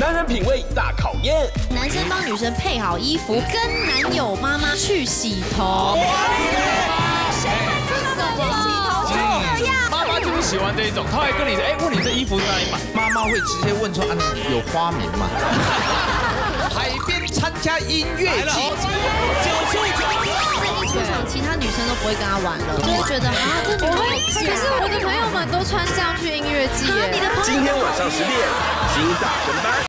男人品味大考验。 男生帮女生配好衣服，跟男友妈妈去洗头。谁会这么去洗头就这样？ 妈妈就是喜欢这一种，她会跟你问你这衣服在哪里买。 妈妈会直接问说啊，有花名吗？海边参加音乐季一出场，其他女生都不会跟他玩了，就会觉得啊，这女生可是我的朋友们都穿这样去音乐季耶。 今天晚上10点，新大跟班。